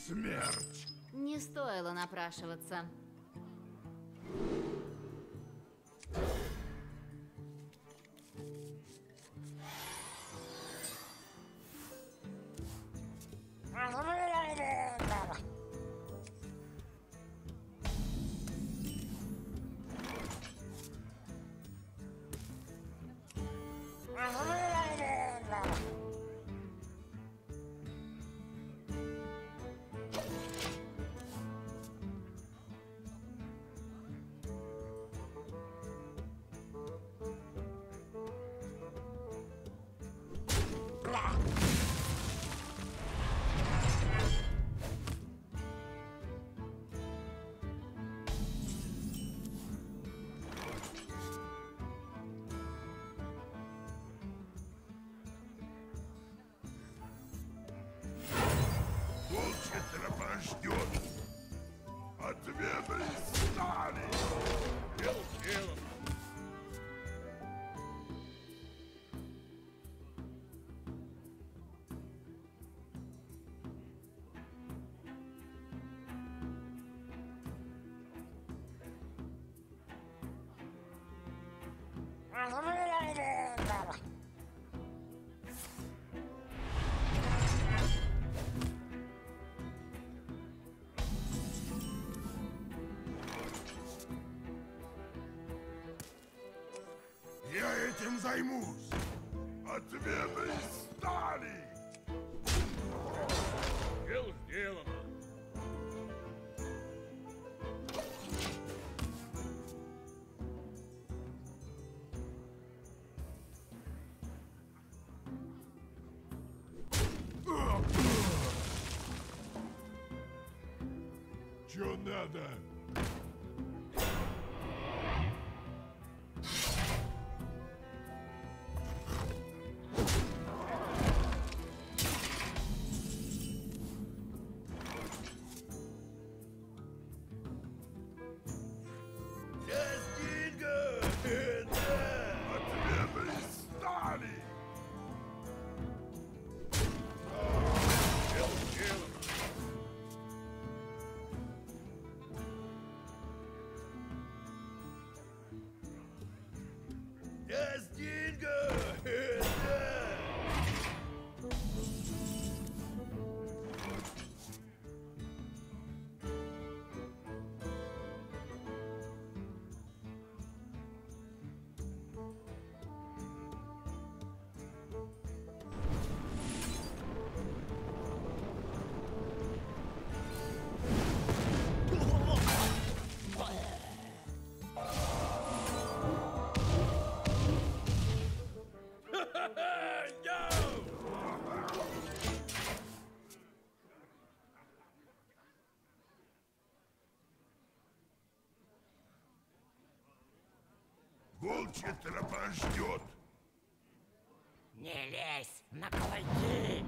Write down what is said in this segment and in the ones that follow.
смерть. Не стоило напрашиваться. Волчья тропа ждет. Ответы стали. Дело сделано. Я этим займусь. Ответы стали. Дело сделано. Чё надо? Ответы стали. Дело сделано. Волчья тропа ждет. Не лезь на кулаки!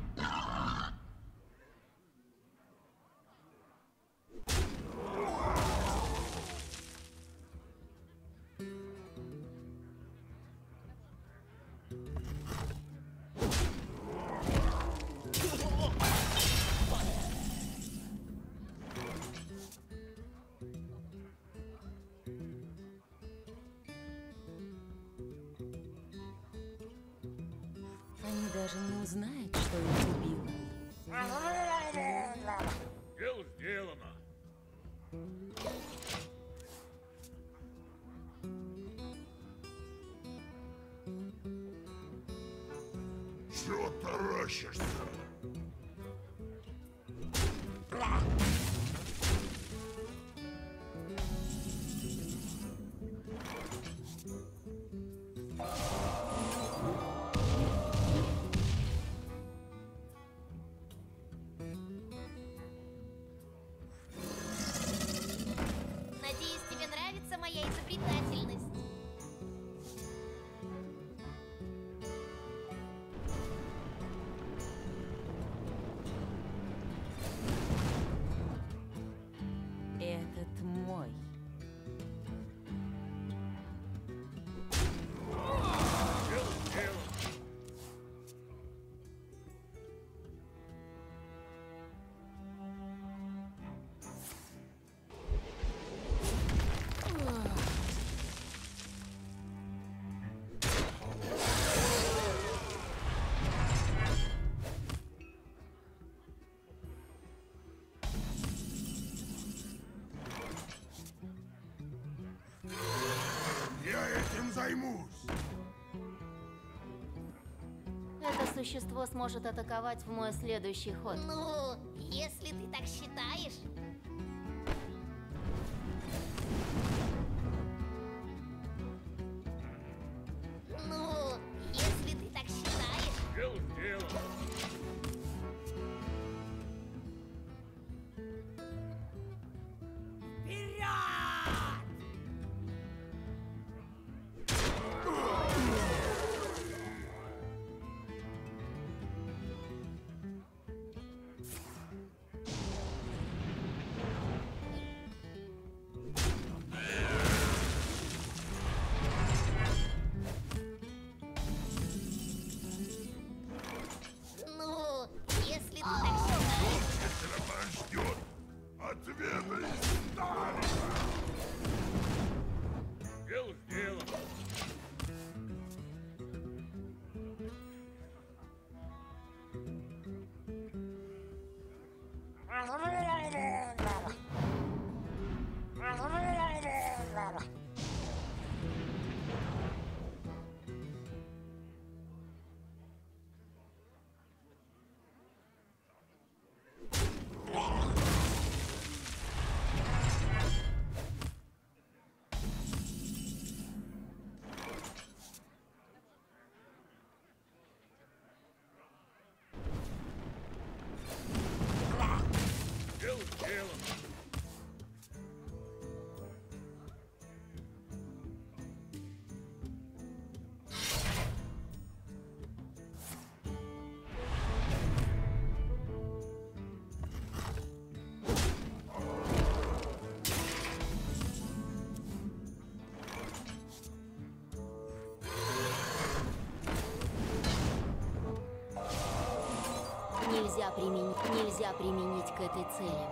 Они даже не узнают, что их убило. Дело сделано. Чё таращишься? Надеюсь, тебе нравится моя изобретательность. существо сможет атаковать в мой следующий ход. Ну, если ты так считаешь. Ну, если ты так считаешь. Дело сделано. Вперед! Ну, если ты так считаешь. Тропа ждет. Ответы стали. Дело сделано. Дело сделано. Нельзя применить к этой цели.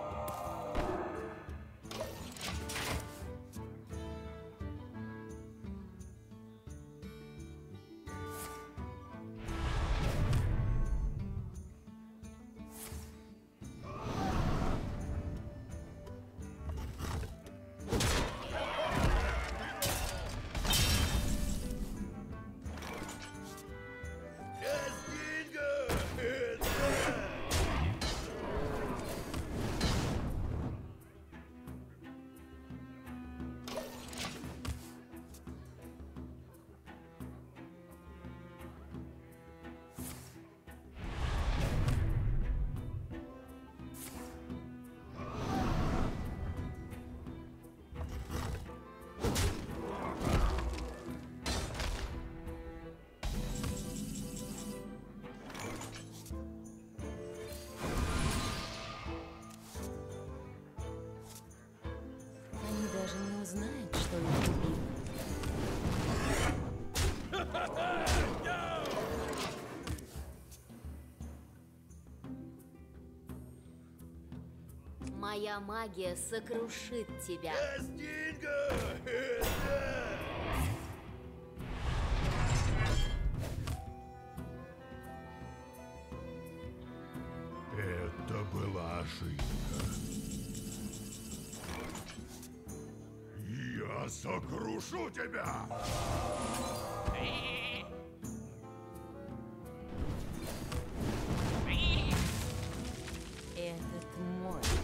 Они даже не узнают, что их убили. Моя магия сокрушит тебя. Это была ошибка. Я сокрушу тебя! Этот мой